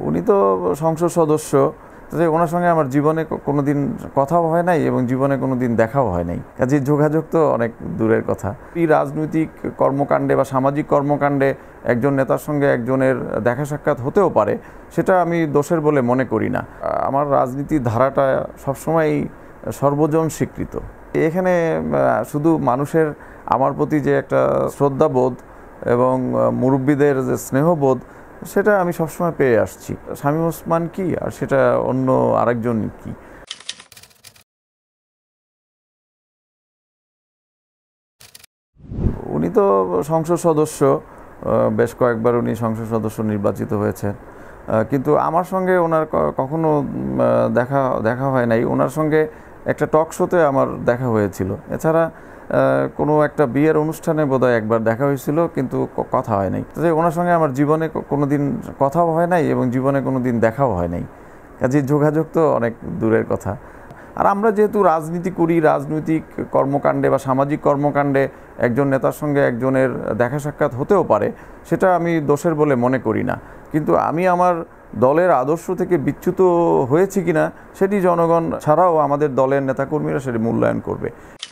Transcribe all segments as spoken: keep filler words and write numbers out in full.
উনি তো সংসদ সদস্য, যে ওনার সঙ্গে আমার জীবনে কোনোদিন কথাও হয় নাই এবং জীবনে কোনোদিন দেখাও হয় নাই, কাজে যোগাযোগ তো অনেক দূরের কথা। এই রাজনৈতিক কর্মকাণ্ডে বা সামাজিক কর্মকাণ্ডে একজন নেতার সঙ্গে একজনের দেখা সাক্ষাৎ হতেও পারে, সেটা আমি দোষের বলে মনে করি না। আমার রাজনীতির ধারাটা সবসময়ই সর্বজন স্বীকৃত। এখানে শুধু মানুষের আমার প্রতি যে একটা শ্রদ্ধাবোধ এবং মুরব্বীদের যে স্নেহবোধ, সেটা আমি সবসময় পেয়ে আসছি। শামীম ওসমান কি আর সেটা অন্য আরেকজন কি। উনি তো সংসদ সদস্য, বেশ কয়েকবার উনি সংসদ সদস্য নির্বাচিত হয়েছেন, কিন্তু আমার সঙ্গে ওনার কখনো দেখা দেখা হয় নাই। ওনার সঙ্গে একটা টক শোতে আমার দেখা হয়েছিল, এছাড়া কোনো একটা বিয়ের অনুষ্ঠানে বোধহয় একবার দেখা হয়েছিল, কিন্তু কথা হয় নাই। যে ওনার সঙ্গে আমার জীবনে কোনো দিন কথাও হয় নাই এবং জীবনে কোনো দিন দেখাও হয় নাই, কাজে যোগাযোগ তো অনেক দূরের কথা। আর আমরা যেহেতু রাজনীতি করি, রাজনৈতিক কর্মকাণ্ডে বা সামাজিক কর্মকাণ্ডে একজন নেতার সঙ্গে একজনের দেখা সাক্ষাৎ হতেও পারে, সেটা আমি দোষের বলে মনে করি না। কিন্তু আমি আমার দলের আদর্শ থেকে বিচ্যুত হয়েছি কিনা সেটি জনগণ ছাড়াও আমাদের দলের নেতাকর্মীরা সেটি মূল্যায়ন করবে।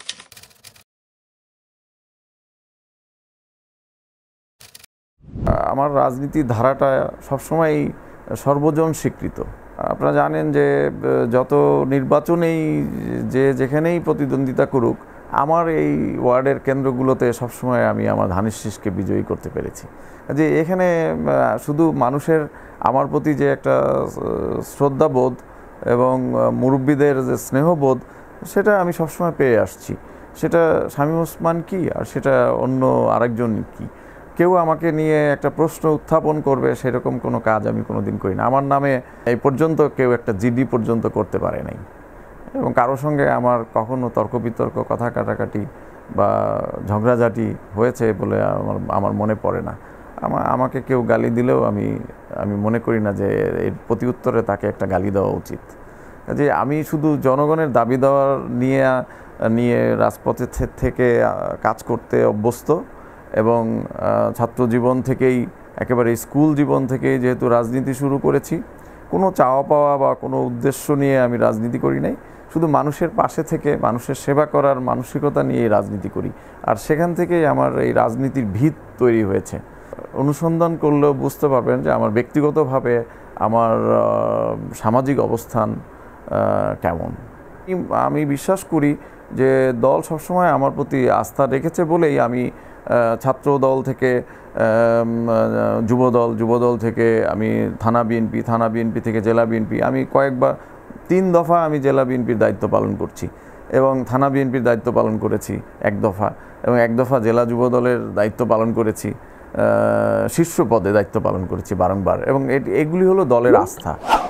আমার রাজনীতির ধারাটা সবসময়ই সর্বজন স্বীকৃত। আপনারা জানেন যে যত নির্বাচনেই যে যেখানেই প্রতিদ্বন্দ্বিতা করুক, আমার এই ওয়ার্ডের কেন্দ্রগুলোতে সবসময় আমি আমার ধানের শীষকে বিজয়ী করতে পেরেছি। যে এখানে শুধু মানুষের আমার প্রতি যে একটা শ্রদ্ধাবোধ এবং মুরব্বীদের যে স্নেহবোধ, সেটা আমি সবসময় পেয়ে আসছি। সেটা শামীম ওসমান কি আর সেটা অন্য আরেকজন কি। কেউ আমাকে নিয়ে একটা প্রশ্ন উত্থাপন করবে সেরকম কোনো কাজ আমি কোনোদিন করি না। আমার নামে এই পর্যন্ত কেউ একটা জিডি পর্যন্ত করতে পারে নাই, এবং কারোর সঙ্গে আমার কখনো তর্ক বিতর্ক, কথা কাটাকাটি বা ঝগড়াঝাটি হয়েছে বলে আমার আমার মনে পড়ে না। আমার আমাকে কেউ গালি দিলেও আমি আমি মনে করি না যে এর প্রতি উত্তরে তাকে একটা গালি দেওয়া উচিত। যে আমি শুধু জনগণের দাবি দেওয়ার নিয়ে নিয়ে রাজপথে থেকে কাজ করতে অভ্যস্ত, এবং ছাত্র জীবন থেকেই একেবারে স্কুল জীবন থেকেই যেহেতু রাজনীতি শুরু করেছি, কোনো চাওয়া পাওয়া বা কোনো উদ্দেশ্য নিয়ে আমি রাজনীতি করি নাই। শুধু মানুষের পাশে থেকে মানুষের সেবা করার মানসিকতা নিয়ে রাজনীতি করি, আর সেখান থেকেই আমার এই রাজনীতির ভিত তৈরি হয়েছে। অনুসন্ধান করলেও বুঝতে পারবেন যে আমার ব্যক্তিগতভাবে আমার সামাজিক অবস্থান কেমন। আমি বিশ্বাস করি যে দল সবসময় আমার প্রতি আস্থা রেখেছে বলেই আমি ছাত্র দল থেকে যুবদল, যুবদল থেকে আমি থানা বিএনপি, থানা বিএনপি থেকে জেলা বিএনপি, আমি কয়েকবার তিন দফা আমি জেলা বিএনপির দায়িত্ব পালন করছি, এবং থানা বিএনপির দায়িত্ব পালন করেছি এক দফা, এবং এক দফা জেলা যুবদলের দায়িত্ব পালন করেছি, শীর্ষ পদে দায়িত্ব পালন করেছি বারংবার, এবং এগুলি হলো দলের আস্থা।